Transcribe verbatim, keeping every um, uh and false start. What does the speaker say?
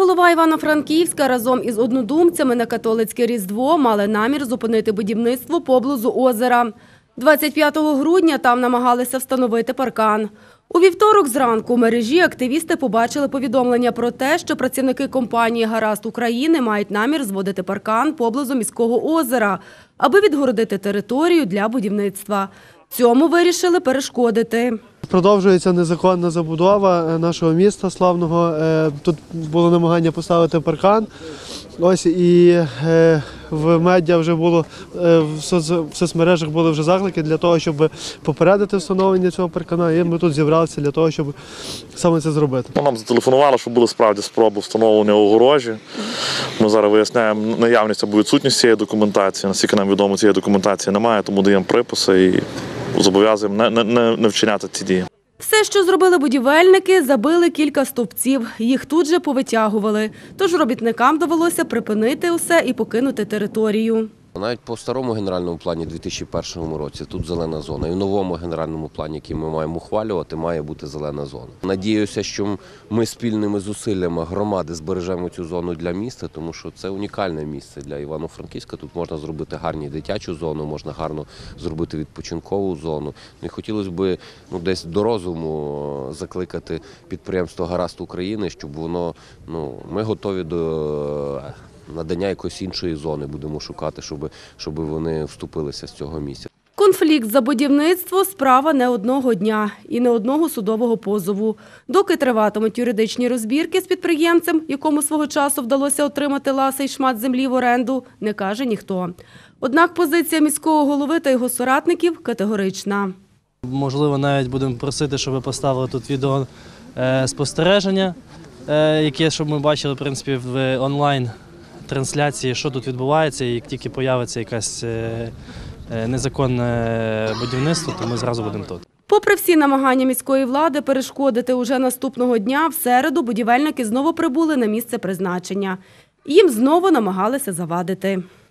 голова Івано-Франківська разом із однодумцями на католицьке Різдво мали намір зупинити будівництво поблизу озера. двадцять п'ятого грудня там намагалися встановити паркан. У вівторок зранку у мережі активісти побачили повідомлення про те, що працівники компанії «Гаразд України» мають намір зводити паркан поблизу міського озера, аби відгородити територію для будівництва. Цьому вирішили перешкодити. Продовжується незаконна забудова нашого міста славного. Тут було намагання поставити паркан. Ось і в медіа вже було, в соцмережах були вже заклики для того, щоб попередити встановлення цього паркана. І ми тут зібралися для того, щоб саме це зробити. Нам зателефонували, що були справді спроби встановлення огорожі. Ми зараз виясняємо наявність або відсутність цієї документації. Наскільки нам відомо, цієї документації немає, тому даємо приписи і зобов'язуємо не, не, не вчиняти ці дії. Все, що зробили будівельники, забили кілька стовпців. Їх тут же повитягували. Тож робітникам довелося припинити усе і покинути територію. Навіть по старому генеральному плані дві тисячі першому році тут зелена зона. І в новому генеральному плані, який ми маємо ухвалювати, має бути зелена зона. Надіюся, що ми спільними зусиллями громади збережемо цю зону для міста, тому що це унікальне місце для Івано-Франківська. Тут можна зробити гарну дитячу зону, можна гарно зробити відпочинкову зону. І хотілося б ну, десь до розуму закликати підприємство «Гаразд України», щоб воно, ну, ми готові до надання якоїсь іншої зони будемо шукати, щоб, щоб вони вступилися з цього місця. Конфлікт за будівництво – справа не одного дня і не одного судового позову. Доки триватимуть юридичні розбірки з підприємцем, якому свого часу вдалося отримати ласий шмат землі в оренду, не каже ніхто. Однак позиція міського голови та його соратників категорична. Можливо, навіть будемо просити, щоб поставили тут відеоспостереження, яке, щоб ми бачили, в принципі, в онлайн трансляції, що тут відбувається, і як тільки появиться якесь незаконне будівництво, то ми зразу будемо тут. Попри всі намагання міської влади перешкодити уже наступного дня, в середу будівельники знову прибули на місце призначення. Їм знову намагалися завадити.